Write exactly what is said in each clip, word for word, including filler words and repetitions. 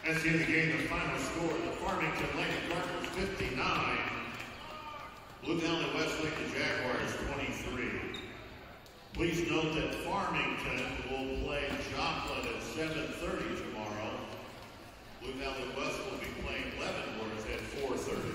As indicating the final score, the Farmington Lady Cardinals fifty-nine, Blue Valley West Lincoln Jaguars twenty-three. Please note that Farmington will play Joplin at seven thirty tomorrow. Blue Valley West will be playing Leavenworth at four thirty.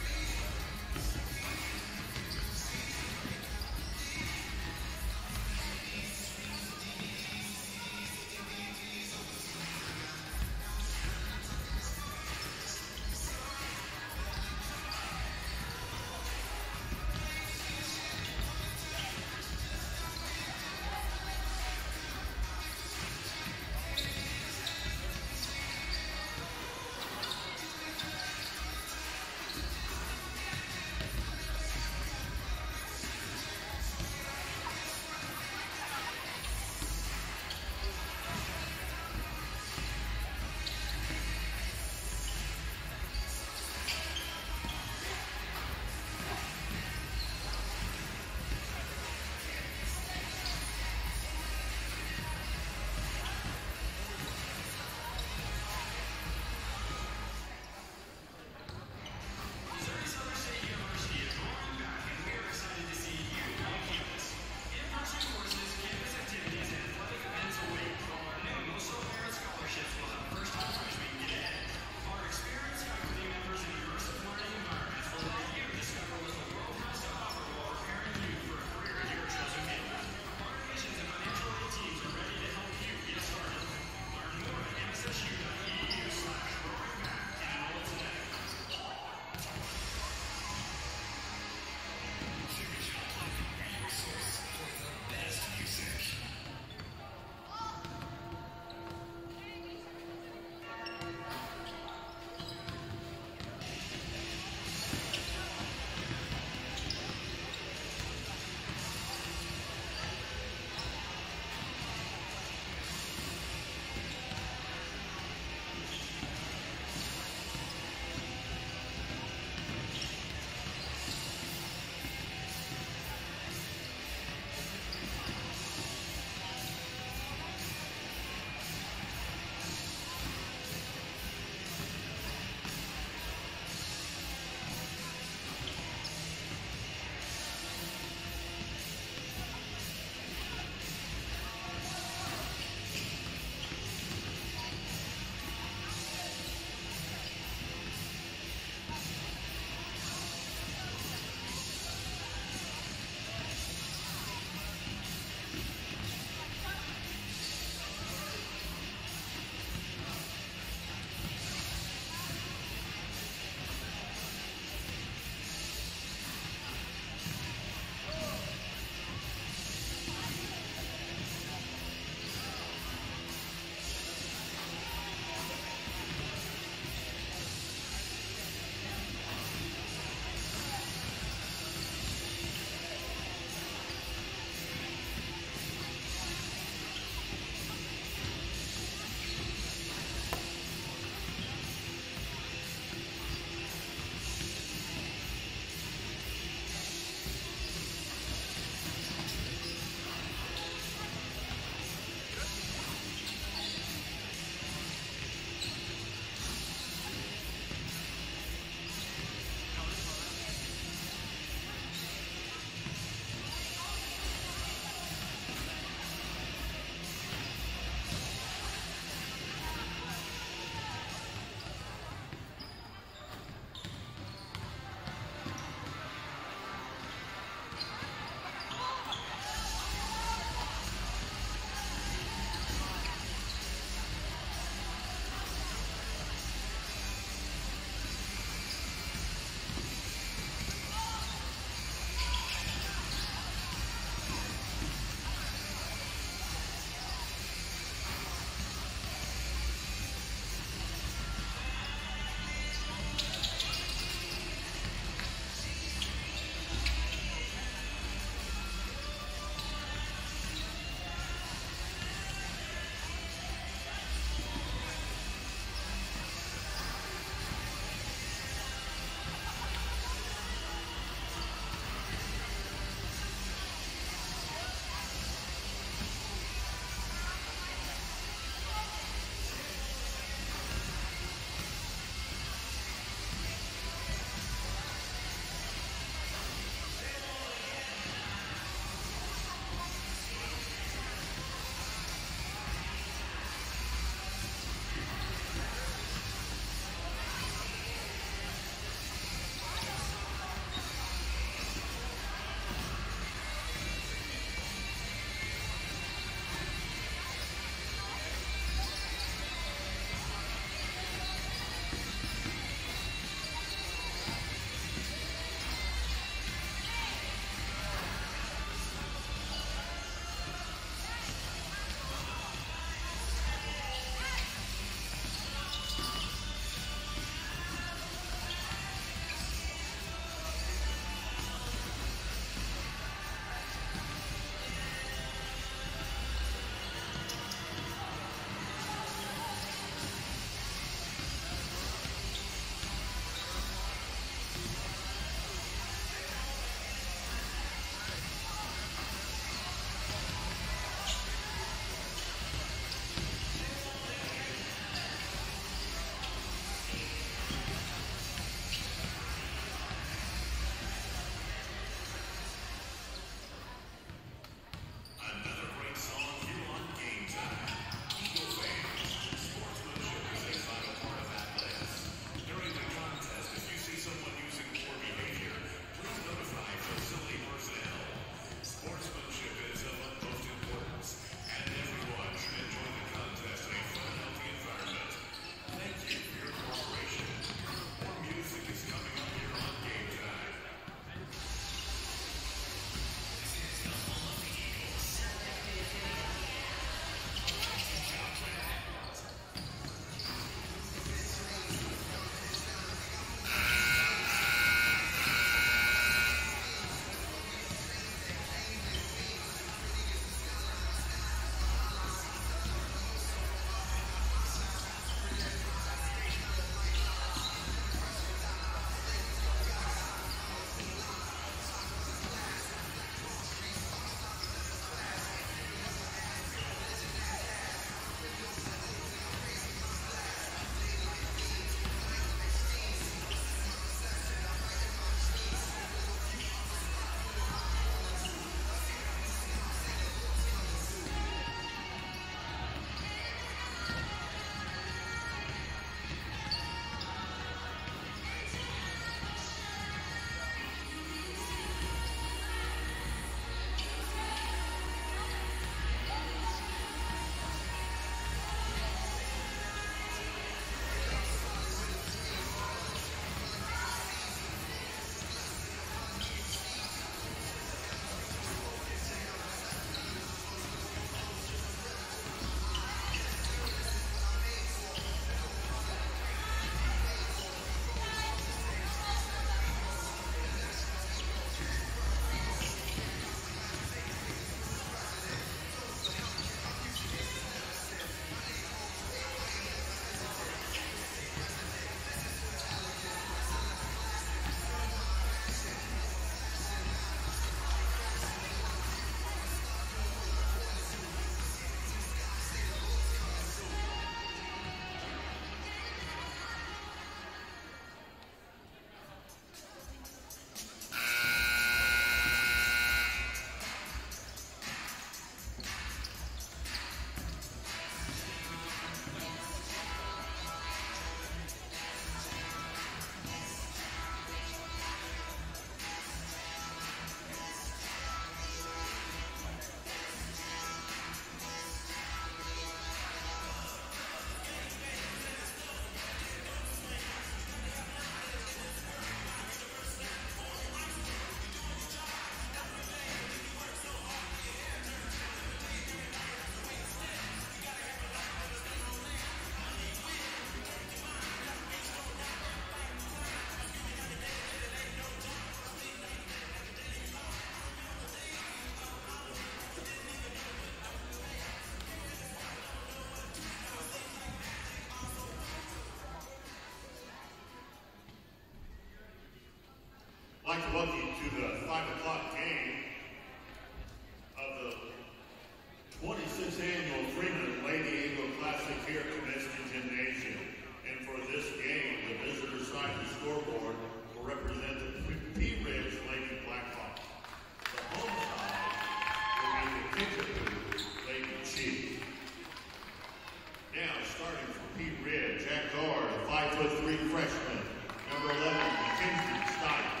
twenty-sixth Annual Freeman Lady Eagle Classic here at Comiskey Gymnasium. And for this game, the visitor side of the scoreboard will represent the Pea Ridge Lady Blackhawks. The home side will be the Kickapoo Lady Chiefs. Now, starting from Pea Ridge, at guard, a five foot three freshman, number eleven, Mackenzie Stites.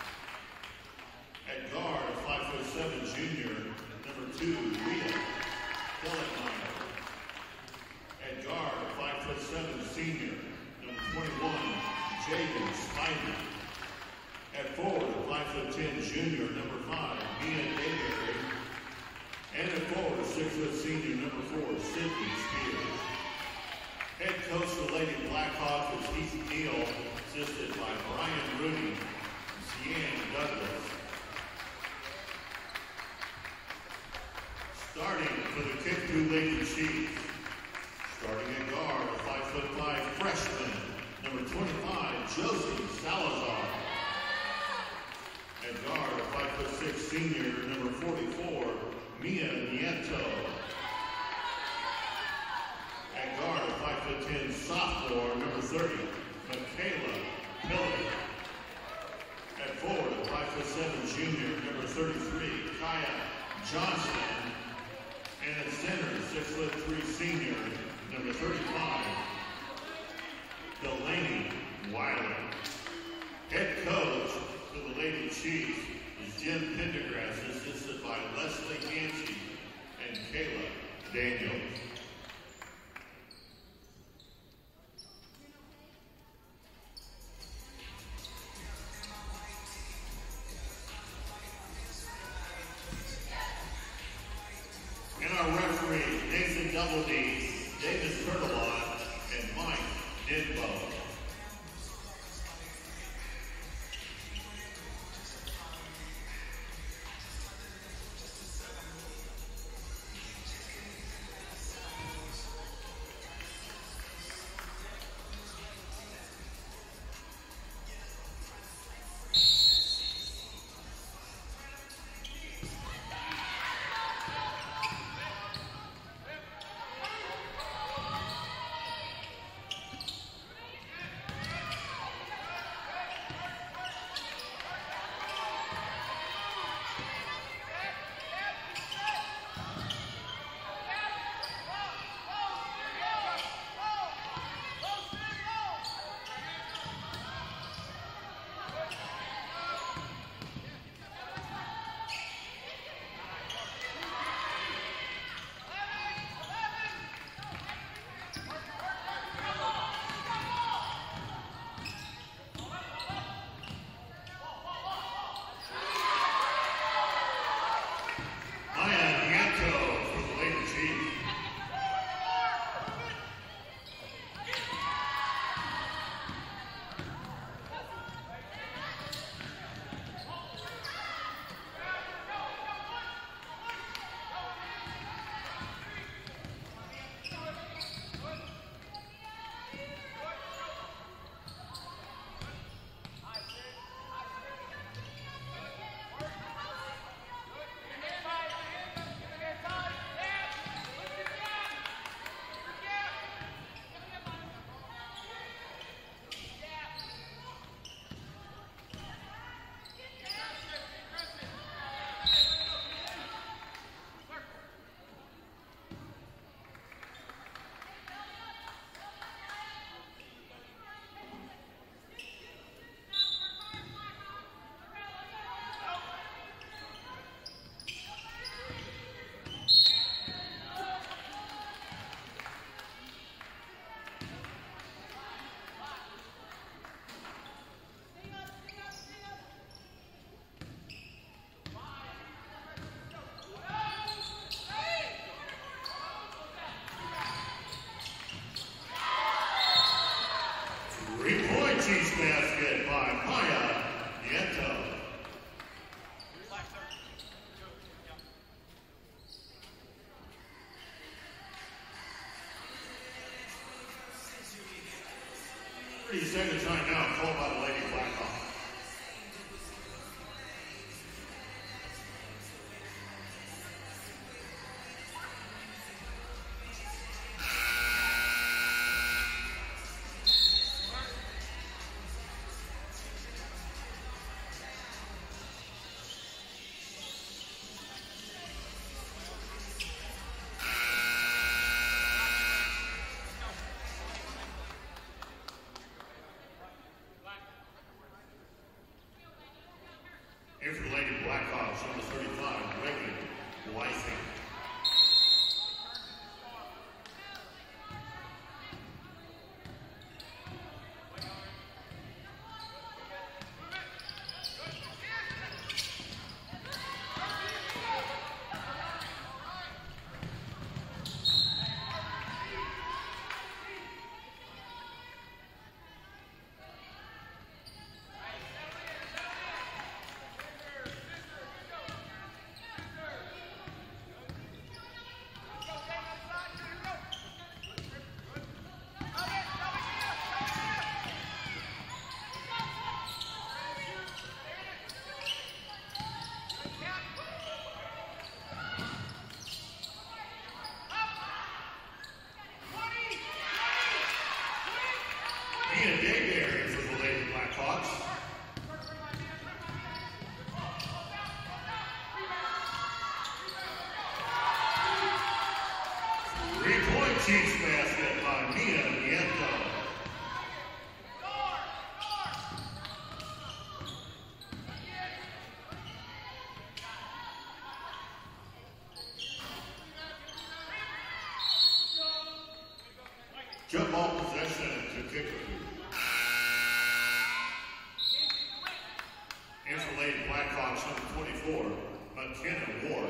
At guard, a five foot seven junior, number two, Rita Kellemeyer. At guard, a five foot seven senior, number twenty-one, Jaden Spivey. At forward, a five foot ten junior, number five, Mia Dayberry. And at forward, a six foot senior, number four, Sydney Spears. Head coach of the Lady Blackhawks is Heath Neal, assisted by Brian Rooney and Sian Douglas. Starting for the Kickapoo Lady Chiefs. Starting at guard, a five foot five freshman, number twenty-five, Josie Salazar. At guard, a five foot six senior, number forty-four, Mia Nieto. At guard, a five foot ten sophomore, number thirty, Michaela Pilley. At forward, a five foot seven junior, number thirty-three, Kaya Johnson. And at center, six foot three senior, number thirty-five, Delaney Wiley. Head coach for the Lady Chiefs is Jim Pendergrass, assisted by Leslie Yancey and Kayla Daniels. And our referees, Nathan Doubleday, Davis Turtelot, and Mike Denbo. Chiefs basket by Maya Nieto. thirty second time now called by the Lady Blackhawks. three-point Chiefs basket by Mia Nieto. Jump ball possession to kick it. And for Lady Blackhawks, number twenty-four, McKenna Ward.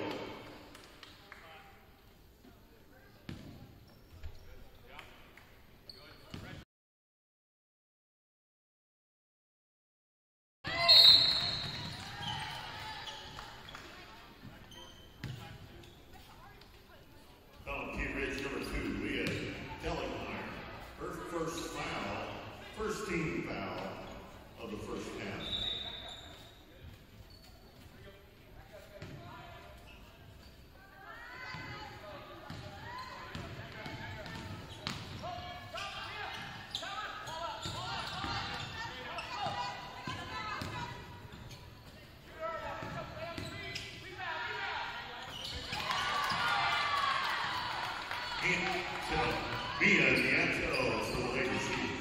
Mia Nieto for the Lady Chiefs.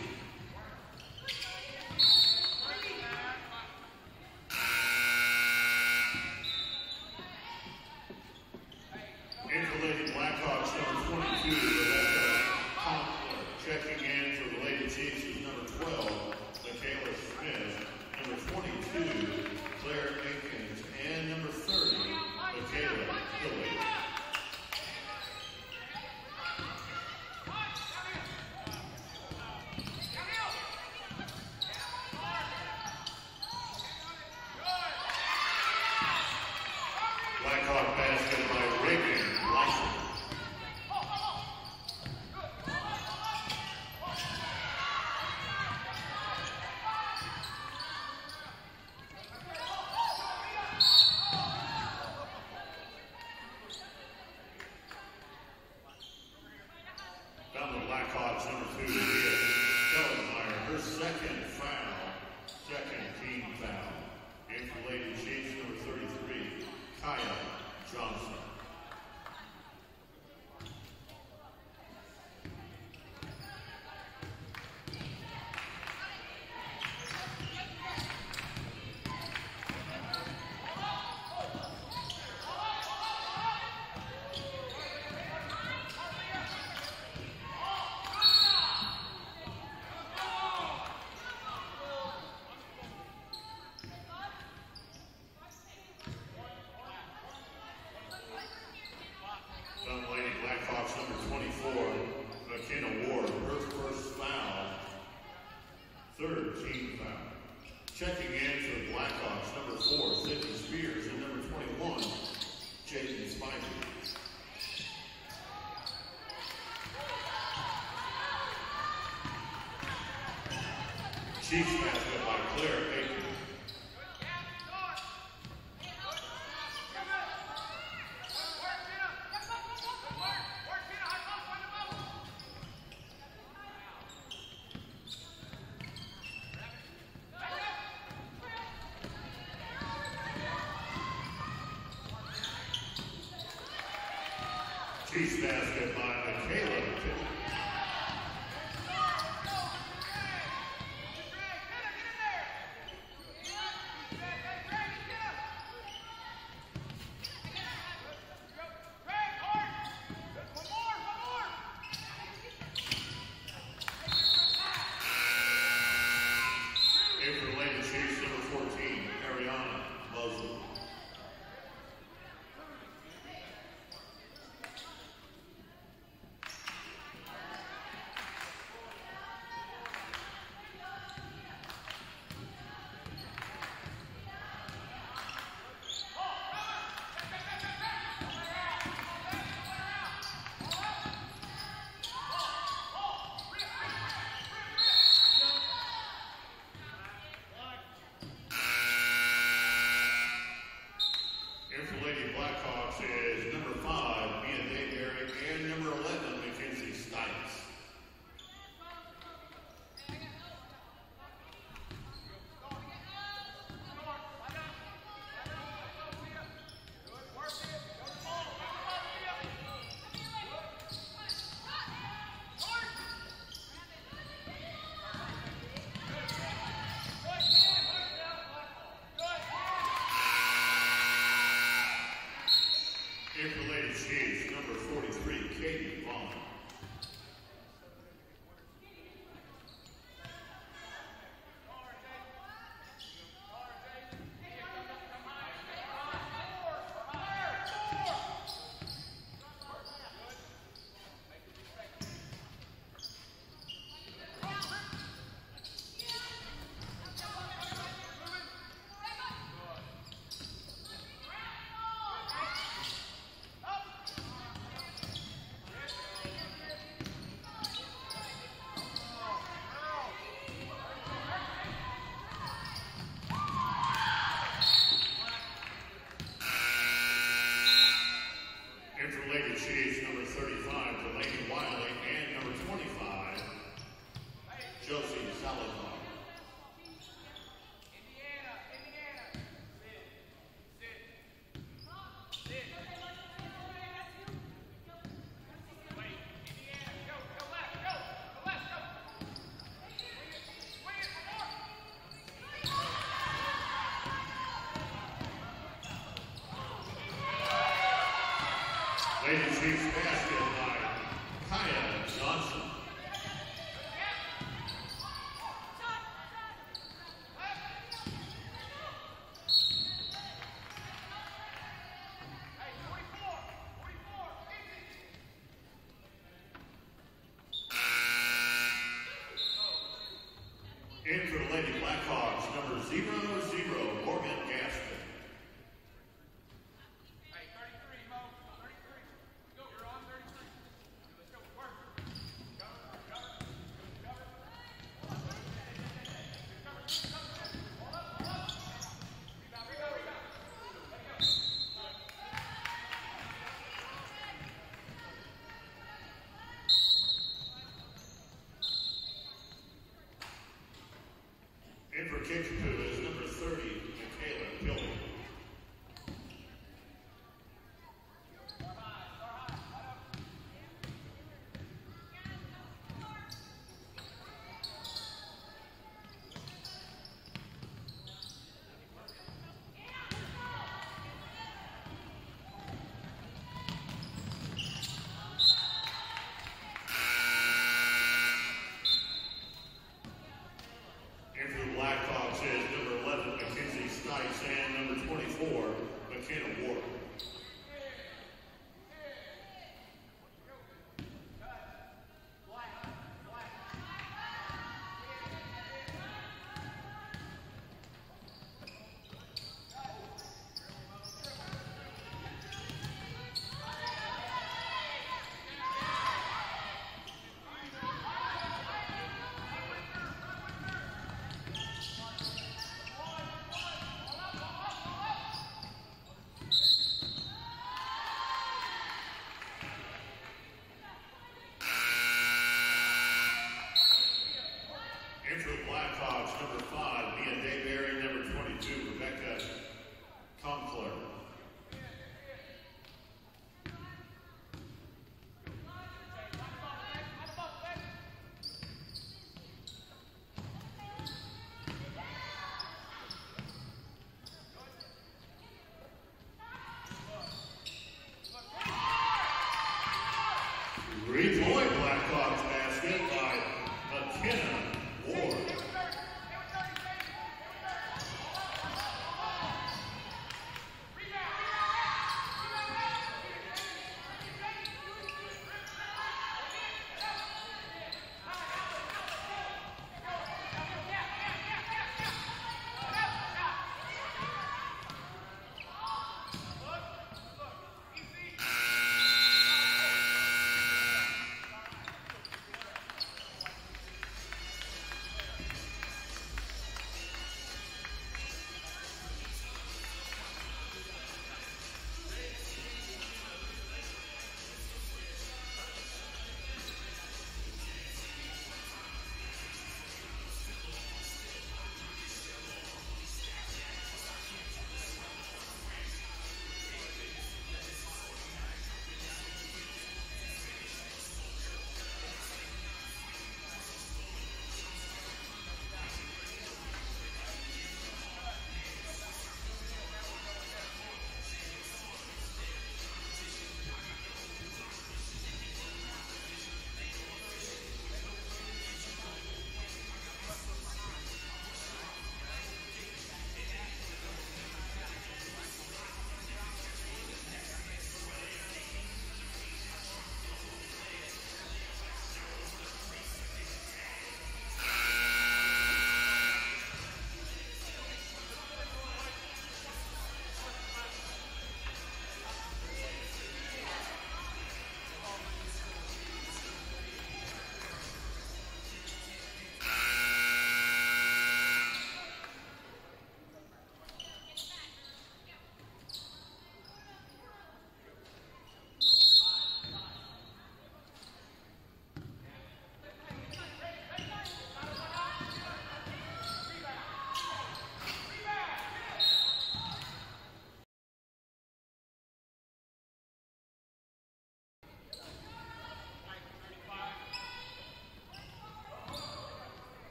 And for Lady Blackhawks, number twenty-two, Rebecca Conkler. Checking in for the Lady Chiefs is number twelve, Michaela Smith. Number twenty-two, Claire Aikens. And number thirty, Michaela Hilley. Blackhawk basket by Reagan Lyson. Down the Blackhawks, number two, Leah Kellenmeyer. Her second foul, second team foul. And for Lady Chiefs, number thirty-three, Kaya Johnson. Number twenty-four, McKenna Ward, her first foul, third team foul. Checking in for the Blackhawks, number four, Sydney Spears, and number twenty-one, Jaden Spivey. Chiefs basket by Claire Aikens. Chiefs basket by Michaela Tippett. And for the Lady Chiefs, number fourteen, Ariana Muslim. number thirty-five, Delaney Wiley, and number twenty-five, Josie Salazar. Lady Chiefs basket by Kaya Johnson. In for the Lady Blackhawks, number zero zero, Morgan Gaston. In for Kickapoo is number thirty, Michaela Gilly. In for the Blackhawks is number eleven, Mackenzie Stites, and number twenty-four, McKenna Ward. In for the Blackhawks, number five, Mia Dayberry, number twenty-two, Rebecca Conkler. Rejoin Blackhawks basket by McKenna Ward.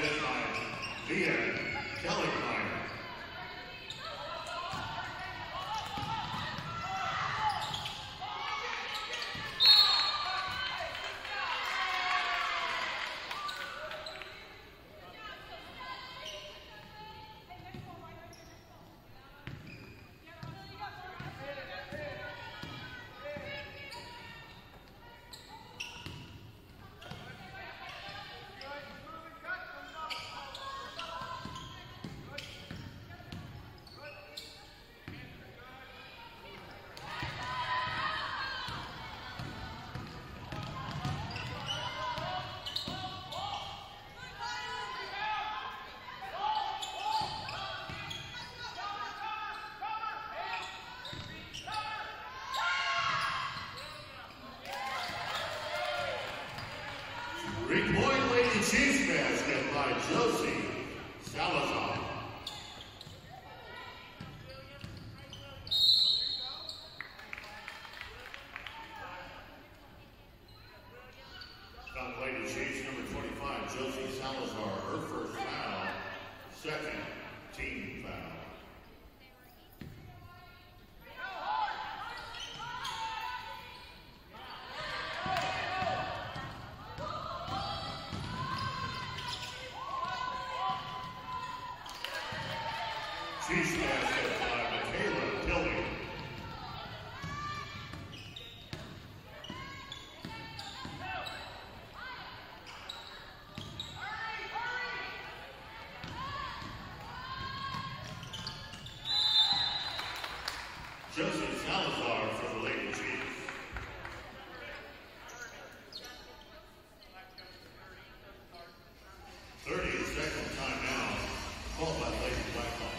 basket by Leah Kellymeyer. Three-point Lady Chiefs basket by Josie Salazar. On Lady Chiefs, number twenty-five, Josie Salazar, her first foul, second team foul. Chiefs basket by Michaela Tilley. Josie Salazar for the Lady Chiefs. thirty-second timeout, called by Lady Blackhawks.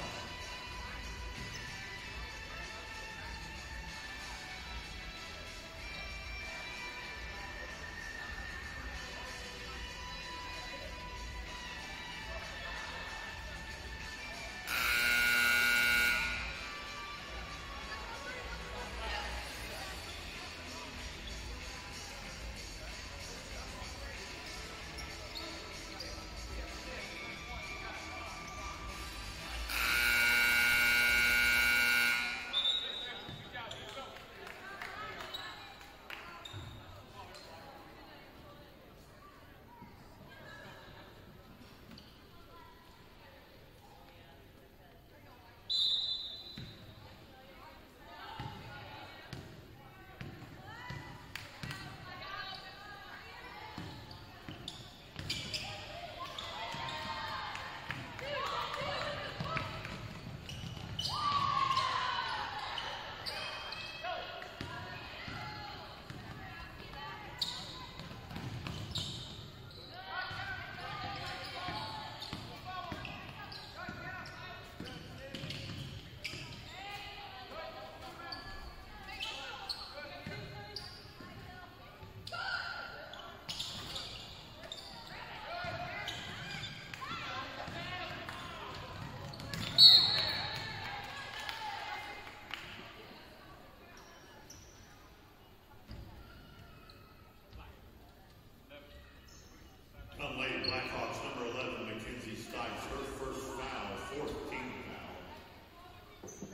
Come Lady Blackhawks, number eleven, Mackenzie Stites, her first foul, fourth team foul.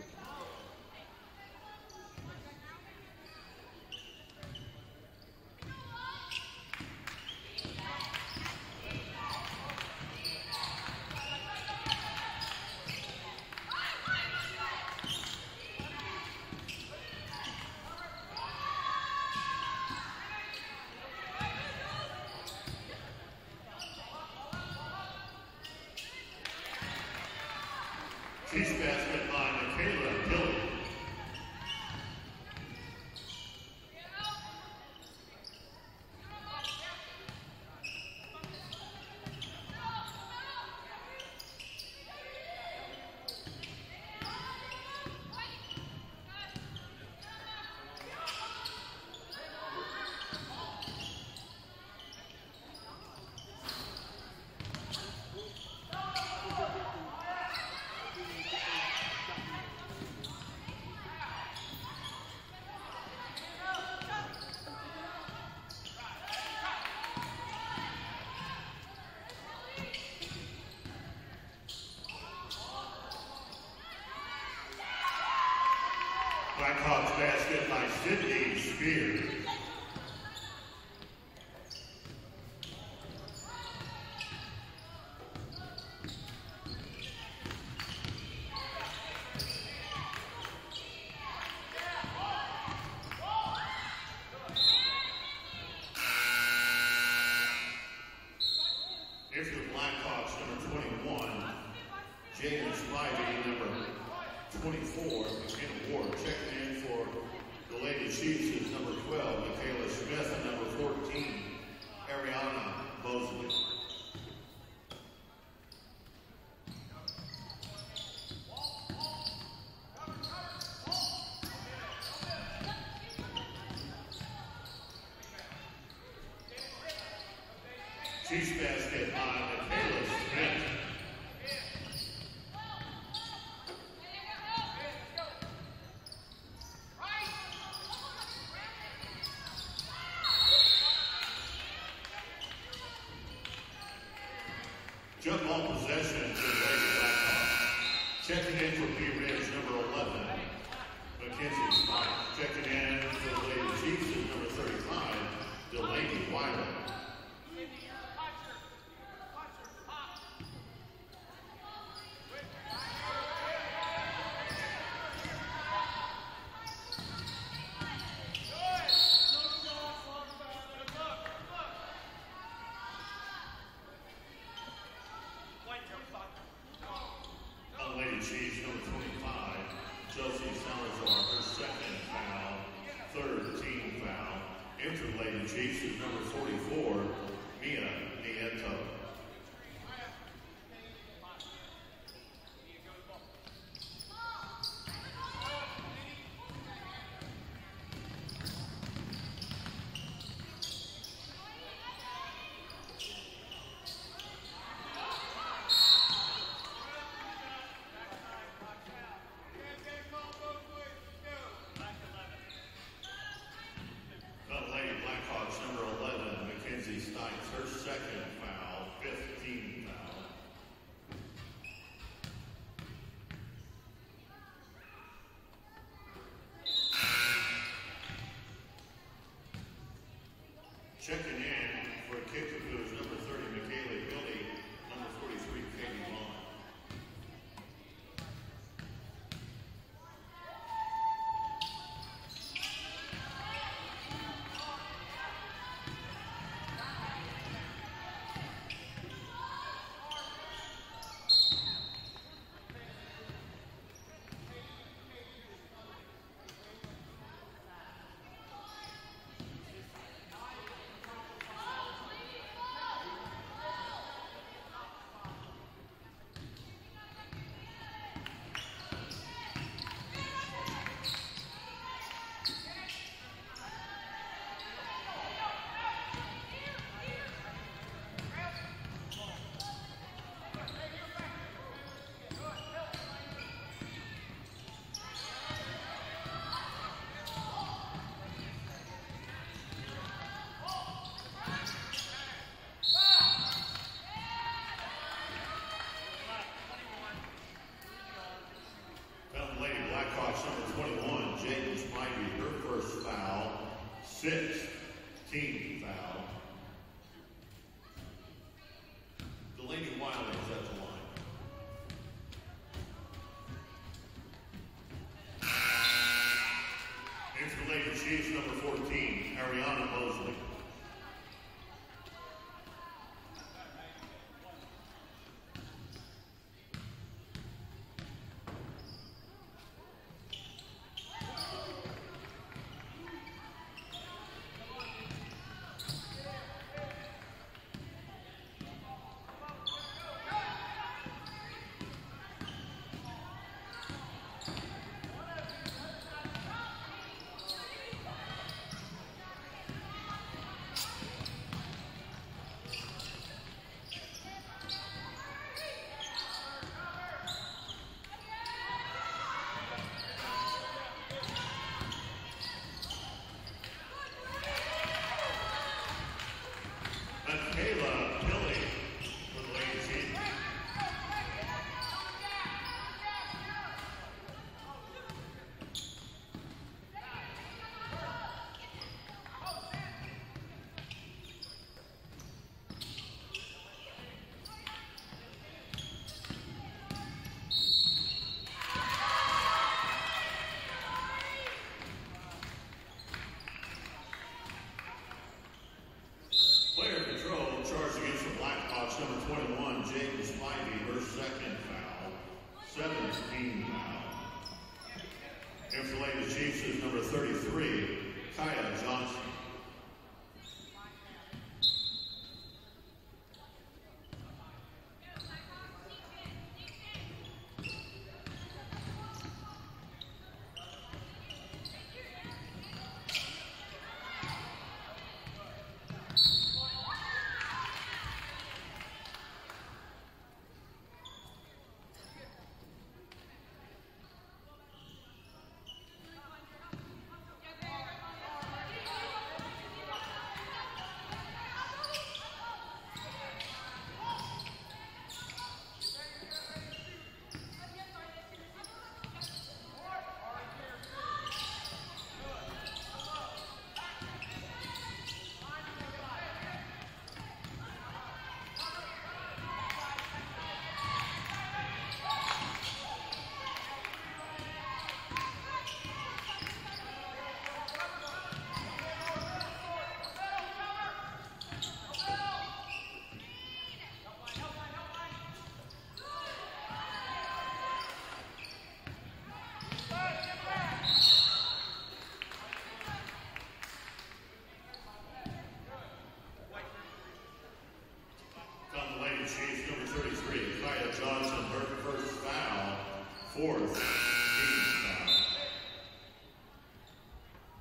Chiefs basket by Michaela Tilley. basket by Sydney Spear. Here's the Blackhawks, number twenty-one, James Spivey, number twenty-four, McKenna Ward. Checking in for the Lady Chiefs is number twelve, Michaela Smith, and number fourteen, Ariana Mosley. Chiefs basket by Michaela Smith. Jump ball possession to the Lady Blackhawks. Checking in for P. Ridge, number eleven, Mackenzie Spike. Checking in for the Lady Chiefs is number thirty-five, Delaney Wilder. Chiefs, number twenty-five, Chelsea Salazar, her second foul, third team foul. Into the Lady Chiefs is number forty-four, Mia Nieto. Her second foul, fifth team foul. Checking in for Kickapoo is number thirty, Michaela Billy, number forty-three, Katie Long. Lady Blackhawks, number twenty-one, Jaden Spivey, her first foul, sixth team foul. Delaney Wilder is at the line. Into the Lady Chiefs, number fourteen, Ariana Mosley.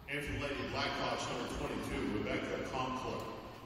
And for the Lady Blackhawks, number twenty-two, Rebecca Conkler.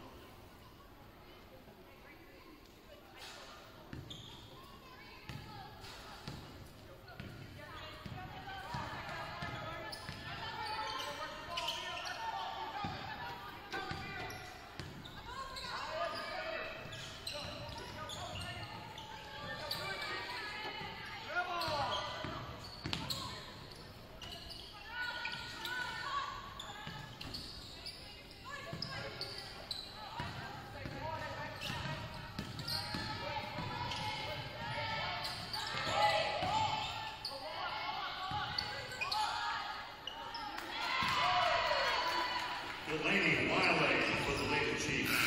Delaney Wiley for the Lady Chiefs.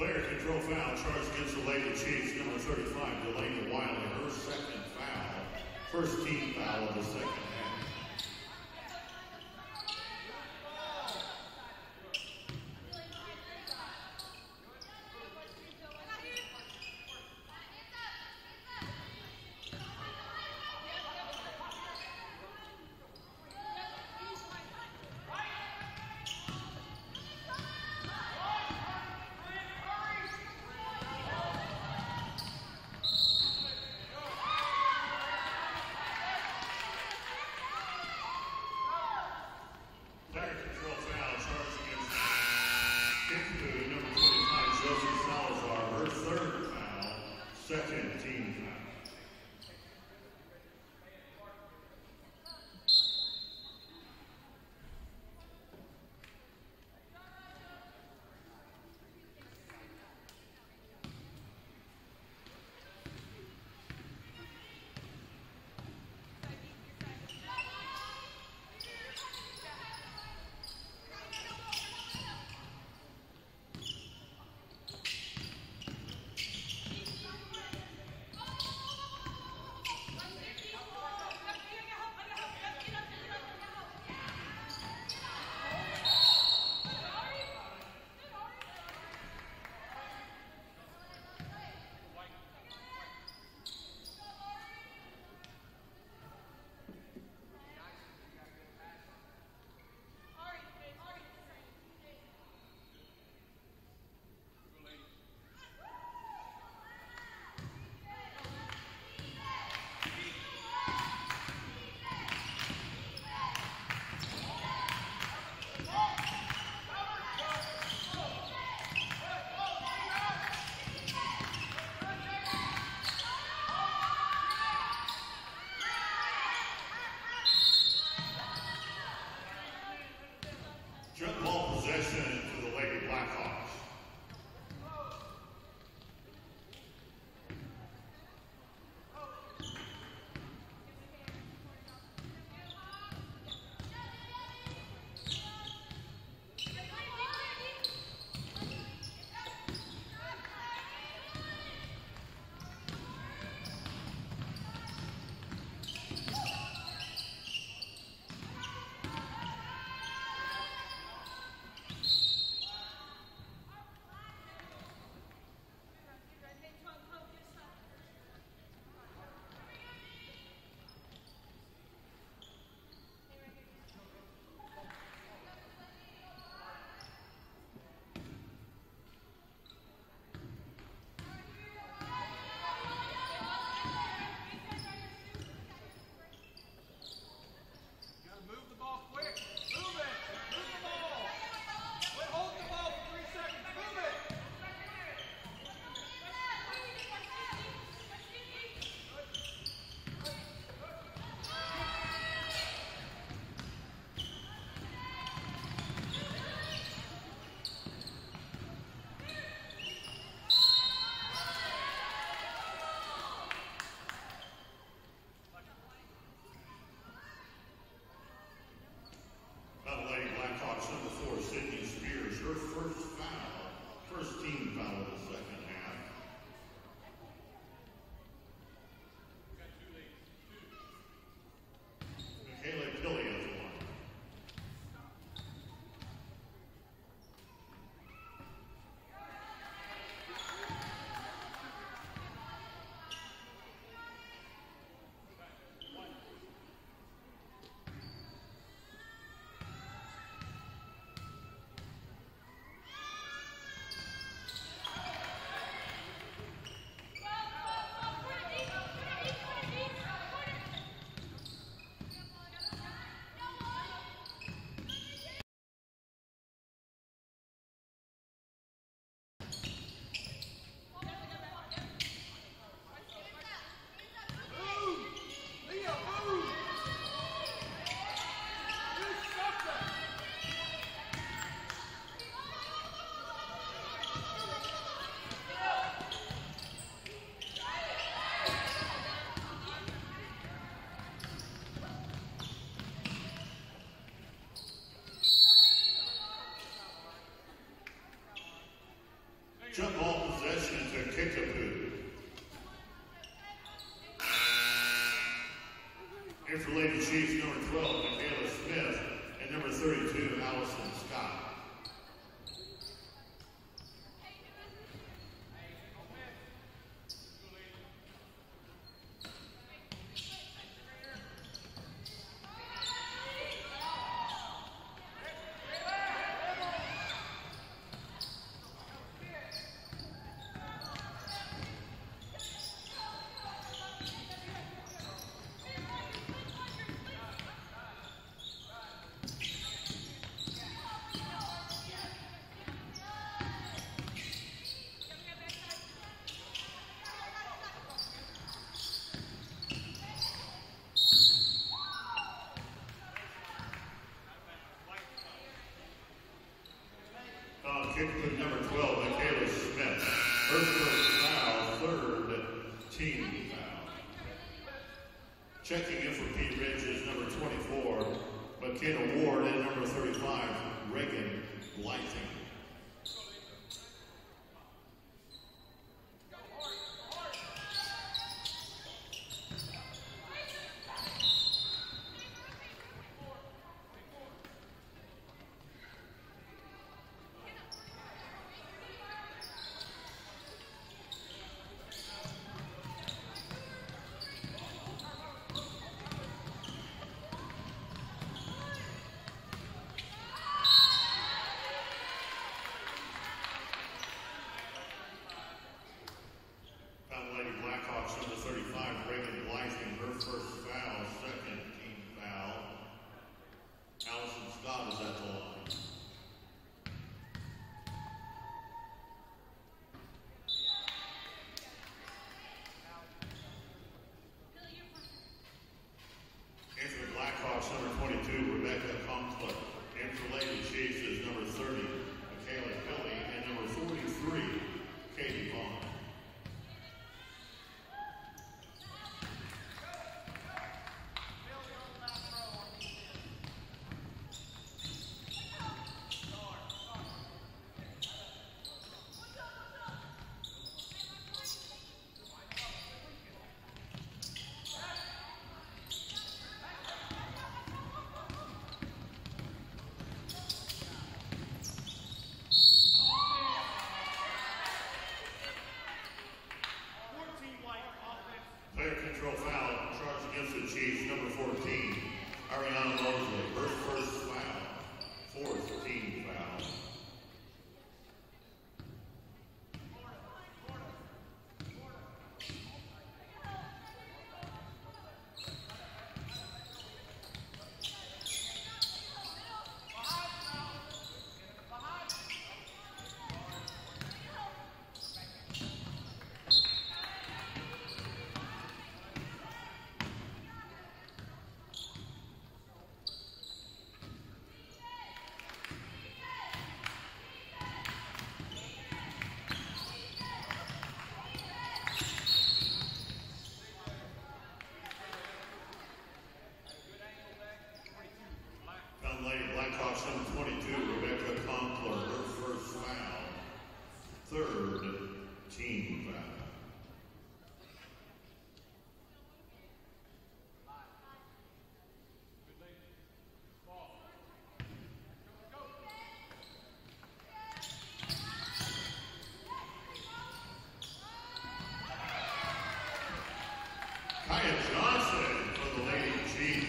Player control foul charged against the Lady Chiefs, number thirty-five, Delaney Wiley, her second foul. First team foul of the second half. Second team foul. Jump ball possession to the Lady Blackhawks. Her first foul, first team foul of the second half. Michaela Tilly has one. Jump ball possession to Kickapoo. And for Lady Chiefs, number twelve, Michaela Smith, and number thirty-two, Allison Scott. Kickapoo number twelve, Michaela Smith. Her first foul, third team foul. Checking in for Pete Ridge is number twenty-four, McKenna Ward, and number thirty-five, Reagan Blything. Number twenty-two, Rebecca Conkler. And for Lady Chiefs is number thirty, Michaela Billy, and number forty-three, Katie Vaughn. Player control foul, charged against the Chiefs, number fourteen, Ariana Mosley. Her first foul, fourth team foul. Blackhawks number twenty-two, Rebecca Conkler, her first foul, third team foul. Kaya Johnson for the Lady Chiefs.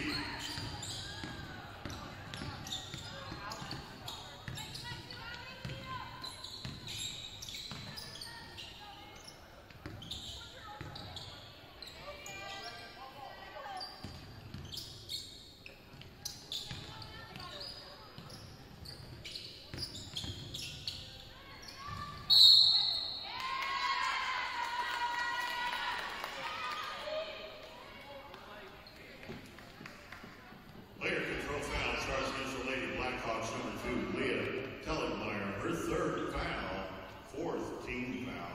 Player control foul charged against the Lady Blackhawks, number two, Leah Tellenmeyer. Her third foul, fourth team foul.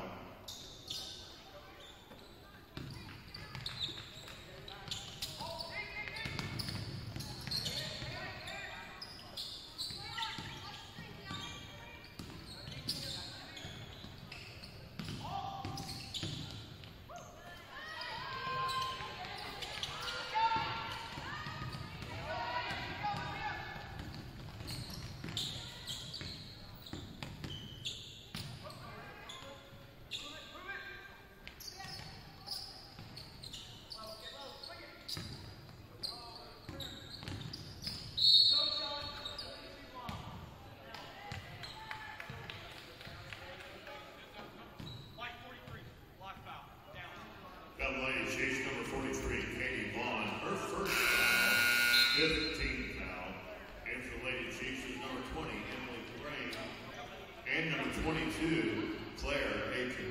fifteenth foul. And for the Lady Chiefs is number twenty, Emily Crane. And number twenty-two, Claire Aiken.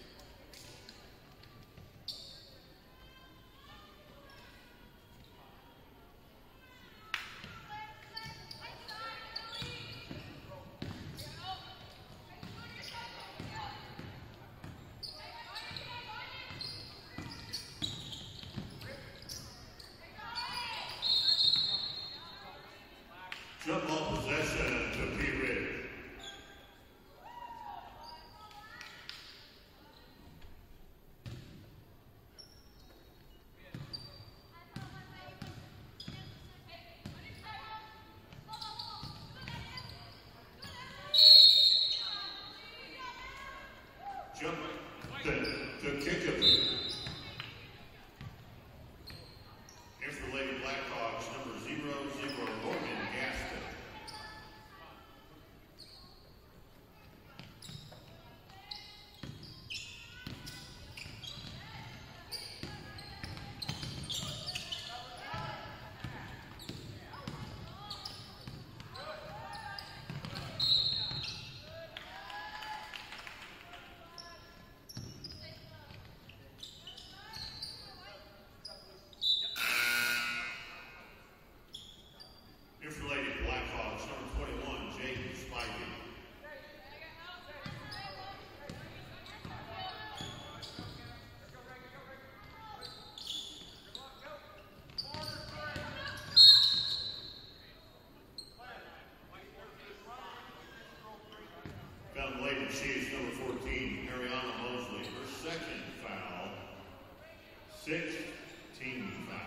Jump ball possession to P. Ridge. Jump to, to Kickapoo. And for the Lady Blackhawks, number zero zero, Morgan Gaston. Here for the Lady Blackhawks, number twenty-one, Jaden Spivey. Found the Lady Chiefs, number fourteen, Ariana Mosley. Her second foul, sixth team foul.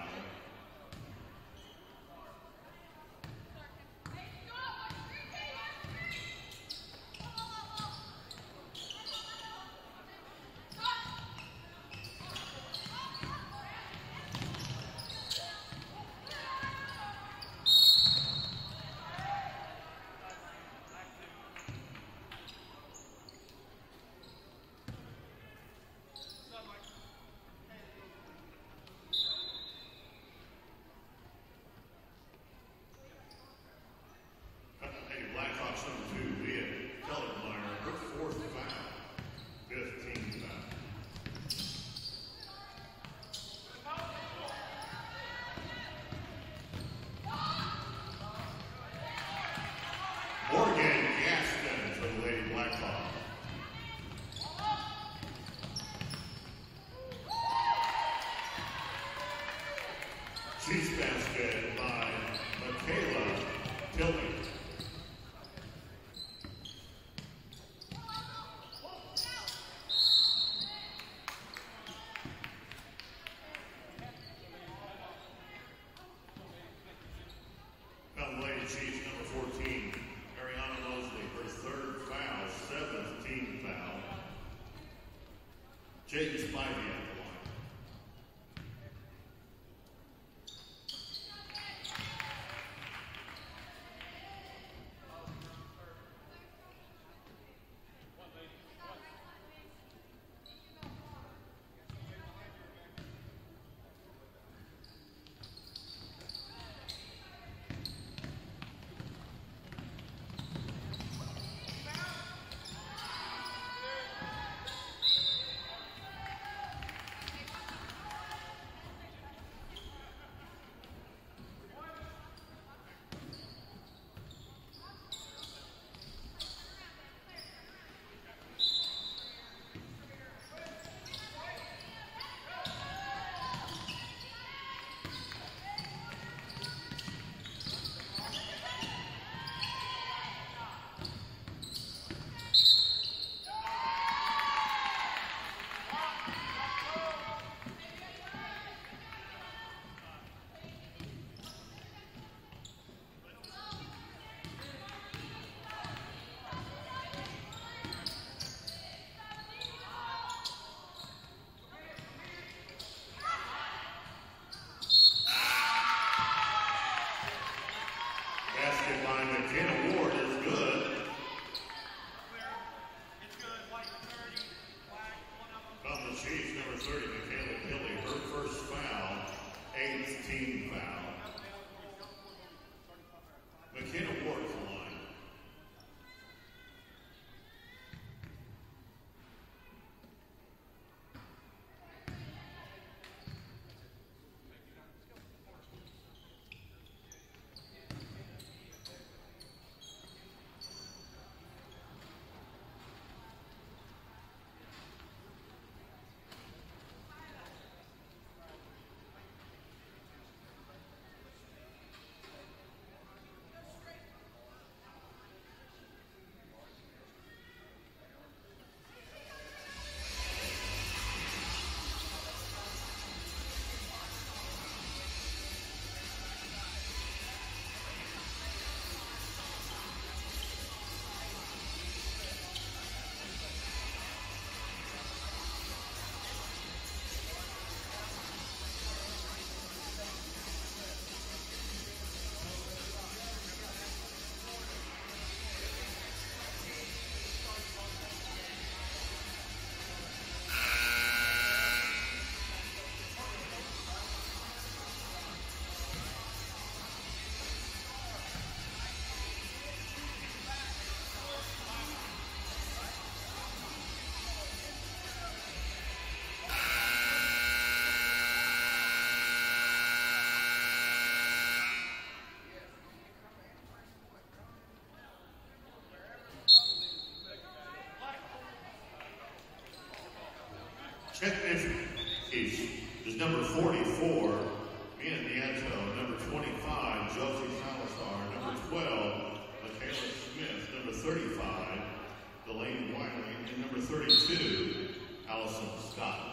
Fifth entry is number forty-four, Mia Nieto. Number twenty-five, Josie Salazar. Number twelve, Michaela Smith. Number thirty-five, Delaney Wiley. And number thirty-two, Allison Scott.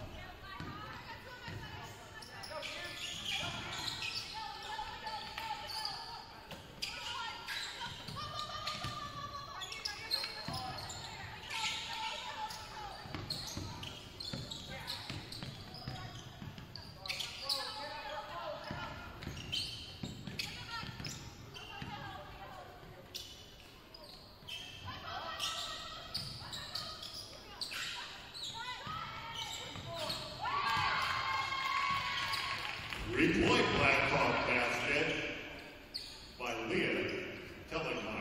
Three-point Blackhawk basket by Leah Telligmeyer.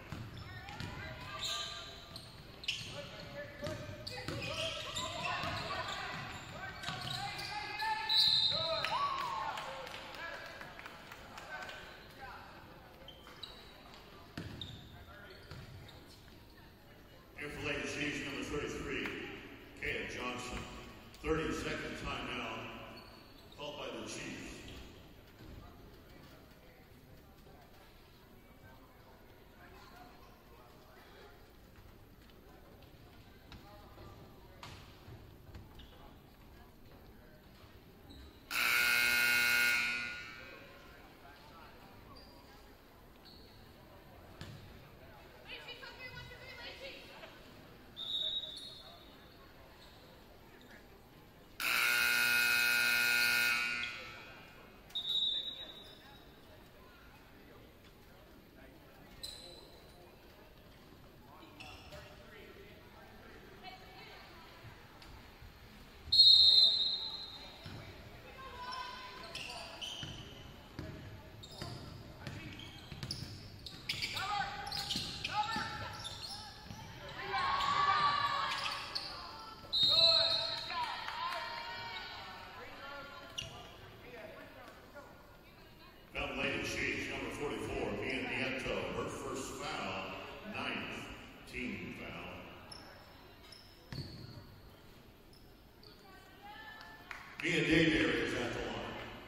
Here for Lady Chiefs, number thirty-three, Kaya Johnson. thirty-second timeout called by the Chiefs. Lady Chiefs, number forty-four, Mia Nieto. Her first foul, ninth team foul. Mia Dayberry is at the line.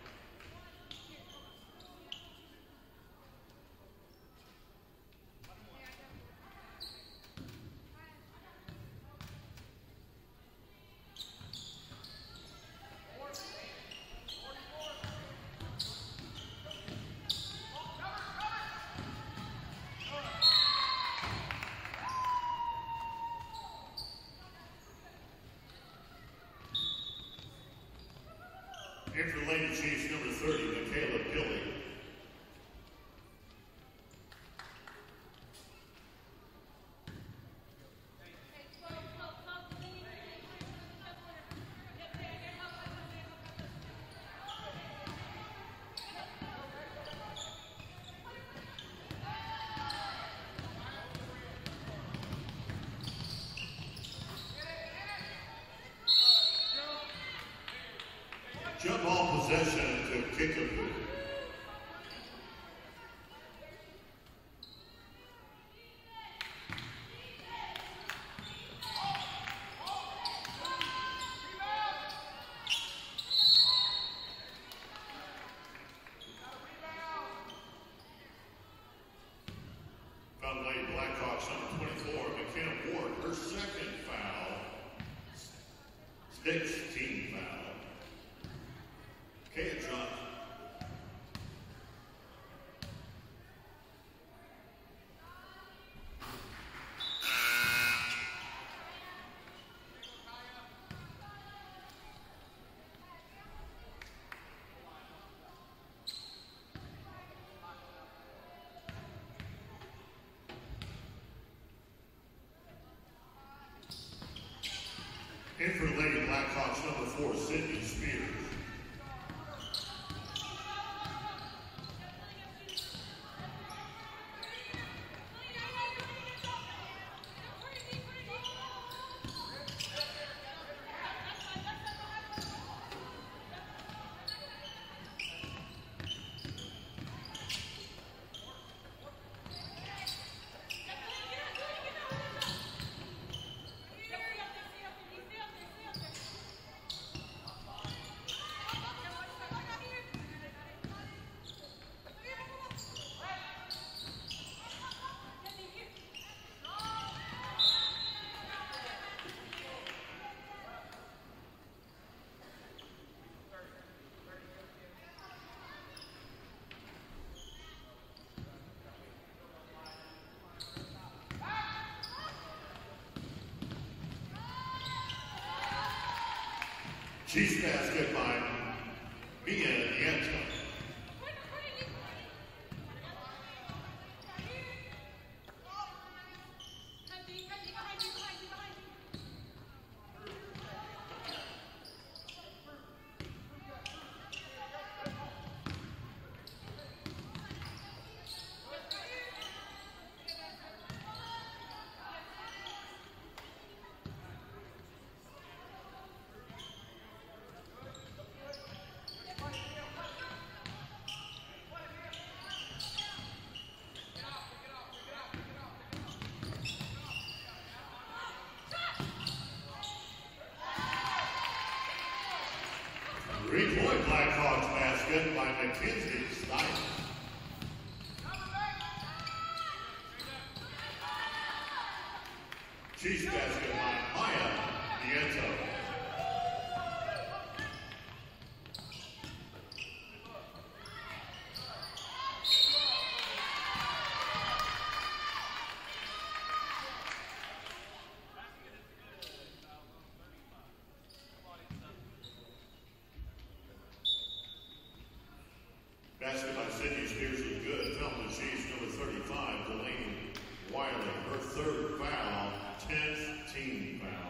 Here for Lady Chiefs, number thirty, Michaela Billy. Jump ball possession to Kickapoo. Foul Lady Blackhawks, number twenty-four, McKenna Ward, her second foul. sixteen foul. Kaya Johnson. In for Lady Blackhawks, number four, Sydney Spears. Chiefs basket by Mia Nieto. Three-point Blackhawks basket by Mackenzie Stein. Chiefs basket by Maya Nieto. Basket by Sydney Spears is good. Foul the Chiefs, number thirty-five, Delaney Wiley. Her third foul, tenth team foul.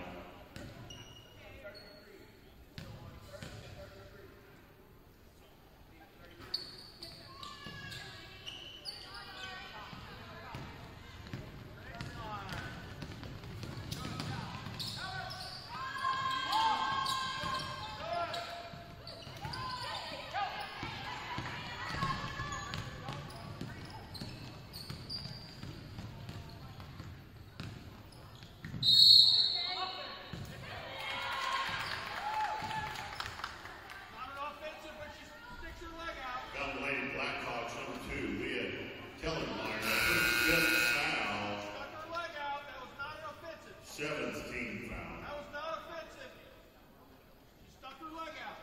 Seventh team foul. That was not offensive. She stuck her leg out.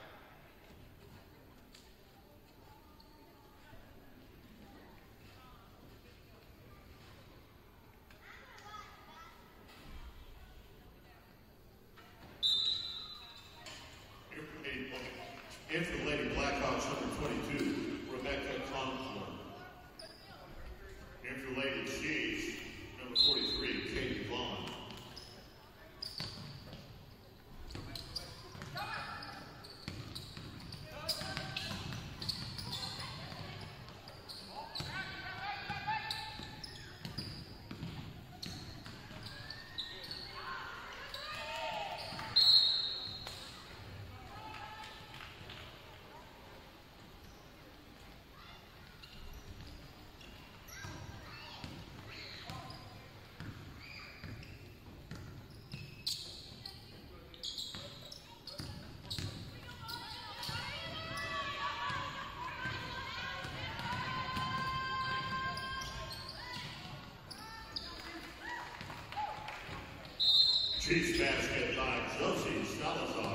In for the Lady Blackhawks, number twenty-two, Rebecca Conklin. In for the Lady Chiefs, number forty-three, Katie Vaughn. Chiefs basket by Josie Salazar.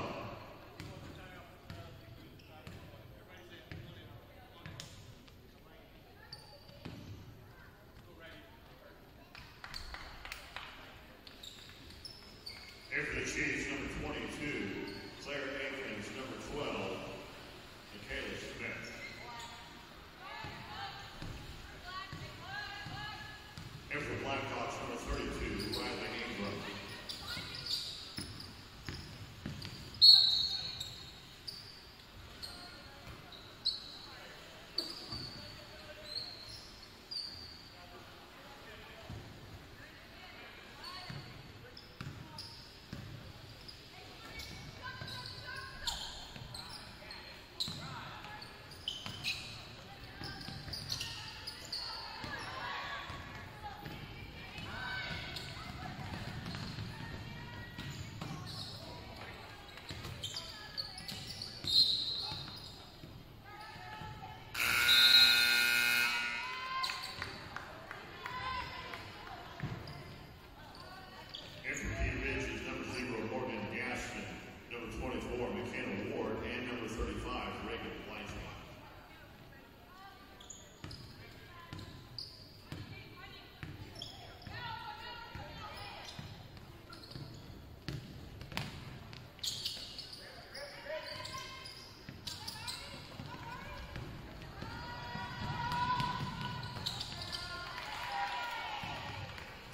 Here for the Chiefs, number twenty-two, Claire Akins, number twelve, Michaela Smith. Here for the Blackhawks, number thirty-two, Riley Ingram.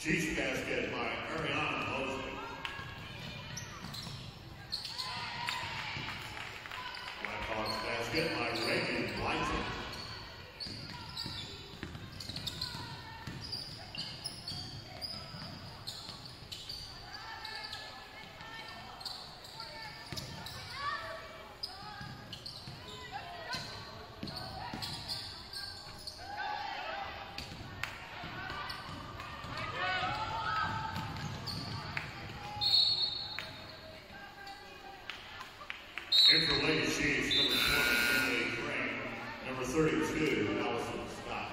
Chiefs basket by Ariana Mosley. Blackhawks basket by Reagan Blyton. And for Lady Chiefs, number twenty, Emily Crane. Number thirty-two, Allison Scott.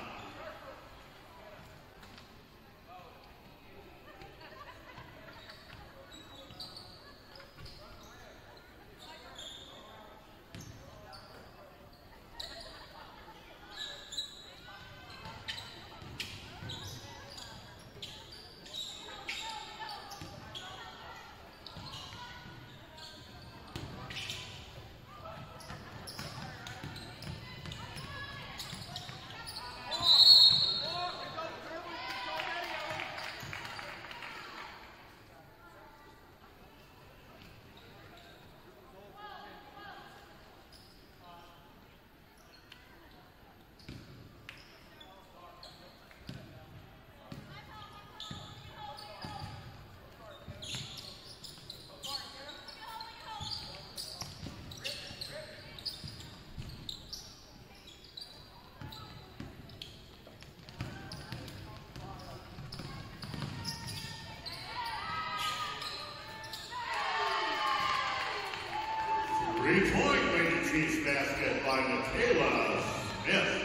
Three-point Lady Chiefs basket by Michaela Smith.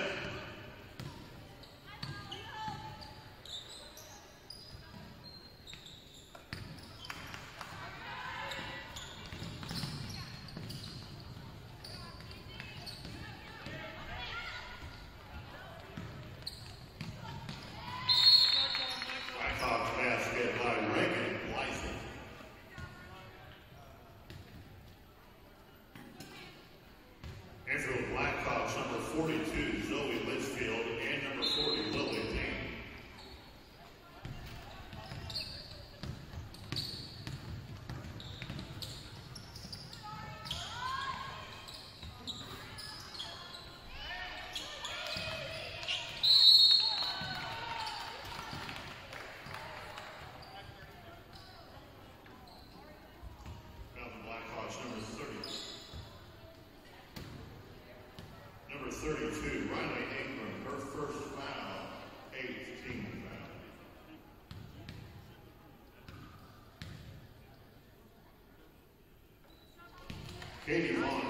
Blackhawks basket by Reagan Blyton. And for the Blackhawks, number forty-two, Zoe Litchfield, and number forty, Lily Payne. Now the Blackhawks, number thirty. Number thirty-two, Riley Ingram, her first foul, eighth team foul. Katie Vaughn,